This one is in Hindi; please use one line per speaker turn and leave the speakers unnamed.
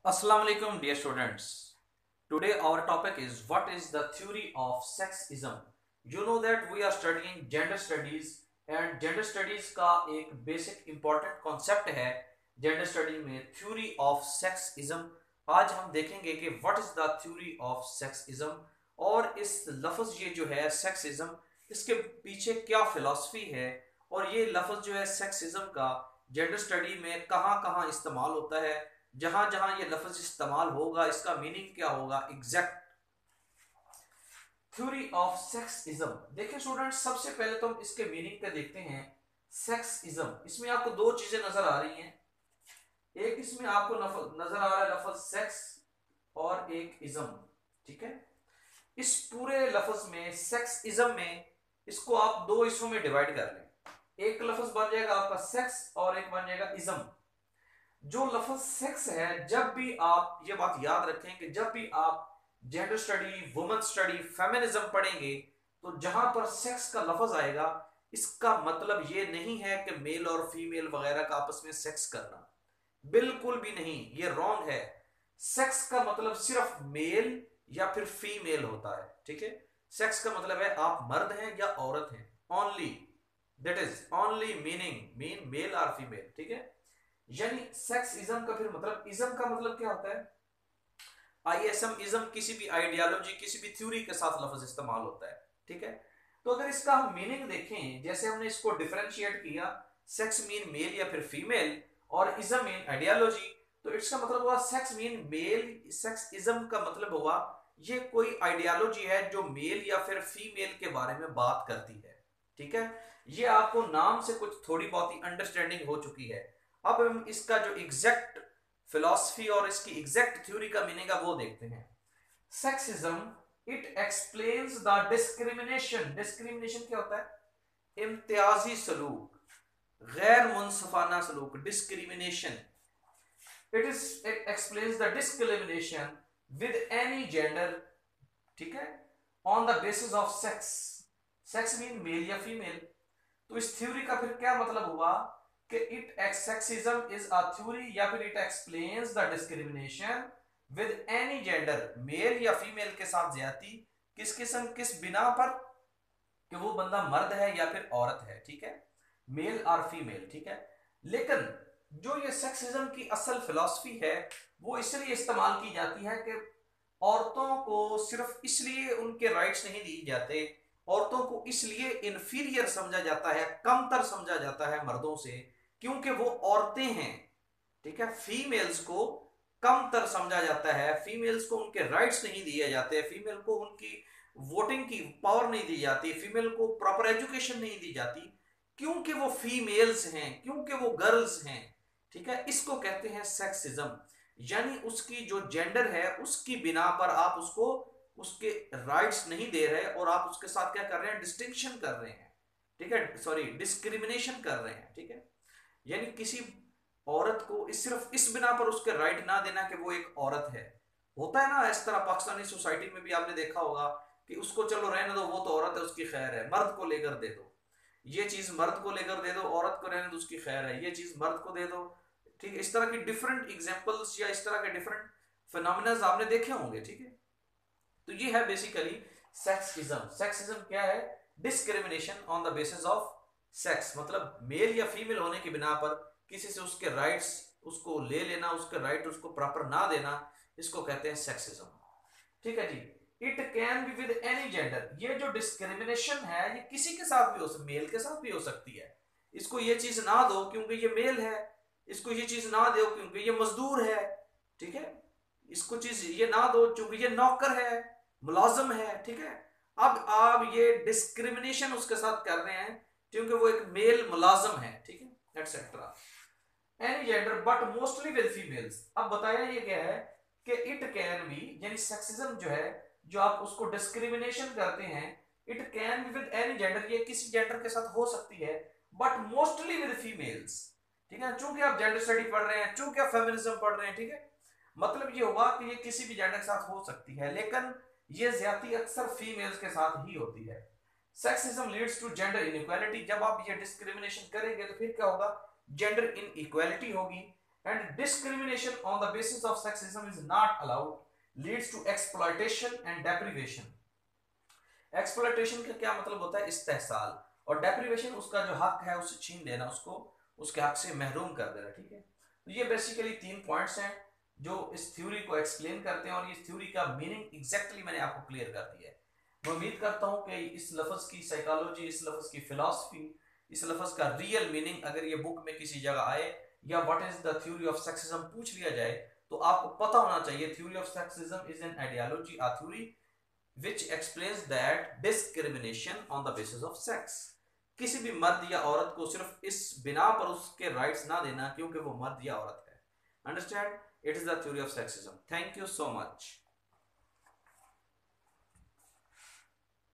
Assalamu alaikum dear students. Today our topic is what is the theory of sexism. You know that we are studying gender studies and gender studies का एक basic important concept है gender study में theory of sexism. आज हम देखेंगे कि what is the theory of sexism और इस लफ्ज़ ये जो है sexism इसके पीछे क्या philosophy है और ये लफ्ज़ जो है sexism का gender study में कहाँ कहाँ इस्तेमाल होता है, जहां जहां ये लफ्ज इस्तेमाल होगा इसका मीनिंग क्या होगा एग्जैक्ट थ्योरी ऑफ सेक्सिज्म। देखिए स्टूडेंट्स, सबसे पहले तो हम इसके मीनिंग का देखते हैं। सेक्सिज्म, इसमें आपको दो चीजें नजर आ रही हैं। एक इसमें आपको नजर आ रहा है लफ्ज सेक्स और एक इज्म, ठीक है। इस पूरे लफ्ज में सेक्सिज्म में इसको आप दो हिस्सों में डिवाइड कर लें। एक लफ्ज बन जाएगा आपका सेक्स और एक बन जाएगा इज्म। जो लफ्ज सेक्स है, जब भी आप ये बात याद रखें कि जब भी आप gender study, women study, feminism पढ़ेंगे तो जहां पर सेक्स का लफ्ज आएगा इसका मतलब ये नहीं है कि मेल और फीमेल वगैरह का आपस में सेक्स करना, बिल्कुल भी नहीं, ये रॉन्ग है। सेक्स का मतलब सिर्फ मेल या फिर फीमेल होता है, ठीक है। सेक्स का मतलब है आप मर्द हैं या औरत हैं, only, that is only meaning mean male और फीमेल, ठीक है। यानी सेक्सिज्म का फिर मतलब, इज्म का मतलब क्या होता है? आईएसएम इज्म किसी भी आइडियोलॉजी, किसी भी थ्योरी के साथ लफ्ज इस्तेमाल होता है, ठीक है। तो अगर इसका हम मीनिंग देखें, जैसे हमने इसको डिफरेंशिएट किया, सेक्स मीन मेल या फिर फीमेल और इज्म मीन आइडियोलॉजी, तो इसका मतलब हुआ सेक्स मीन मेल। सेक्सिज्म का मतलब हुआ ये कोई आइडियोलॉजी है जो मेल या फिर फीमेल के बारे में बात करती है, ठीक है। ये आपको नाम से कुछ थोड़ी बहुत ही अंडरस्टैंडिंग हो चुकी है। अब हम इसका जो एग्जैक्ट फिलॉसफी और इसकी एग्जैक्ट थ्योरी का मीनिंग है वो देखते हैं। Sexism it explains the discrimination. Discrimination क्या होता है? इम्तियाजी सलूक, गैर मुनसफाना सलूक, discrimination. It explains the discrimination with any gender, ठीक है, on the basis of sex. Sex mean male या फीमेल। तो इस थ्योरी का फिर क्या मतलब हुआ कि सेक्सिज्म इज अ थ्योरी या फिर it explains the discrimination with any gender, male या फीमेल के साथ ज्यादती, किस किस्म, किस बिना पर कि वो बंदा मर्द है या फिर औरत है, ठीक है, मेल और फीमेल, ठीक है। लेकिन जो ये सेक्सिज्म की असल फिलॉसफी है वो इसलिए इस्तेमाल की जाती है कि औरतों को सिर्फ इसलिए उनके राइट्स नहीं दिए जाते, औरतों को इसलिए इंफीरियर समझा जाता है, कमतर समझा जाता है मर्दों से, क्योंकि वो औरतें हैं, ठीक है। फीमेल्स को कमतर समझा जाता है, फीमेल्स को उनके राइट्स नहीं दिए जाते, फीमेल को उनकी वोटिंग की पावर नहीं दी जाती, फीमेल को प्रॉपर एजुकेशन नहीं दी जाती, क्योंकि वो फीमेल्स हैं, क्योंकि वो गर्ल्स हैं, ठीक है। इसको कहते हैं सेक्सिज्म। यानी उसकी जो जेंडर है उसकी बिना पर आप उसको उसके राइट्स नहीं दे रहे और आप उसके साथ क्या कर रहे हैं? डिस्टिंक्शन कर रहे हैं, ठीक है, सॉरी, डिस्क्रिमिनेशन कर रहे हैं, ठीक है। यानी किसी औरत को सिर्फ इस बिना पर उसके राइट ना देना कि वो एक औरत है। होता है ना इस तरह, पाकिस्तानी सोसाइटी में भी आपने देखा होगा कि उसको चलो रहने दो, वो तो औरत है, उसकी खैर है, मर्द को लेकर दे दो, ये चीज मर्द को लेकर दे दो, औरत को रहने दो, उसकी खैर है, ये चीज मर्द को दे दो, ठीक है। इस तरह की डिफरेंट एग्जांपल्स या इस तरह के डिफरेंट फिनोमेना आपने देखे होंगे, ठीक है। तो ये है बेसिकली सेक्सिज्म। सेक्सिज्म क्या है? Discrimination on the basis of sex, मतलब मेल या फीमेल होने की बिना पर किसी से उसके राइट्स उसको ले लेना, उसके राइट उसको प्रॉपर ना देना, इसको कहते हैं सेक्सिज्म, ठीक है जी। It can be with any gender. ये जो डिस्क्रिमिनेशन है ये किसी के साथ भी हो सकती, मेल के साथ भी हो सकती है। इसको ये चीज ना दो क्योंकि ये मेल है, इसको ये चीज ना दो क्योंकि ये मजदूर है, ठीक है, इसको चीज ये ना दो क्योंकि ये नौकर है, मुलाजिम है, ठीक है। अब आप ये डिस्क्रिमिनेशन उसके साथ कर रहे हैं क्योंकि वो एक मेल मुलाजिम है, ठीक है, etcetera, any gender but mostly with females. अब बताया ये क्या है कि इट कैन बी, यानी सेक्सिज्म जो है, जो आप उसको डिस्क्रिमिनेशन करते हैं, it can be with any gender, ये किसी जेंडर के साथ हो सकती है, बट मोस्टली विद फीमेल्स, ठीक है। चूंकि आप जेंडर स्टडी पढ़ रहे हैं, चूंकि आप फेमिनिज्म पढ़ रहे हैं, ठीक है, मतलब ये हुआ कि ये किसी भी जेंडर के साथ हो सकती है, लेकिन ये ज्यादती अक्सर फीमेल्स के साथ ही होती है। Sexism leads to gender inequality. जब आप ये डिस्क्रिमिनेशन करेंगे तो फिर क्या होगा? जेंडर इन इक्वालिटी होगी and discrimination on the basis of sexism is not allowed, leads to exploitation and deprivation. Exploitation का क्या मतलब होता है? इस्तेहसाल, और डेप्रिवेशन उसका जो हक है उसे छीन लेना, उसको उसके हक से महरूम कर देना। ठीक है, तो ये बेसिकली 3 पॉइंट्स हैं जो इस थ्योरी को एक्सप्लेन करते हैं, और इस थ्योरी का मीनिंग एग्जैक्टली मैंने आपको क्लियर कर दिया है। मैं उम्मीद करता हूं कि इस लफ्ज की साइकोलॉजी, इस लफ्ज की फिलॉसफी, इस लफ्ज का रियल मीनिंग अगर ये बुक में किसी जगह आए या what is the theory of sexism पूछ लिया जाए तो आपको पता होना चाहिए theory of sexism is an ideology, a theory which explains that discrimination on the basis of sex. किसी भी मर्द या औरत को सिर्फ इस बिना पर उसके राइट्स ना देना क्योंकि वो मर्द या औरत है। Understand? It is the theory of sexism. Thank you so much.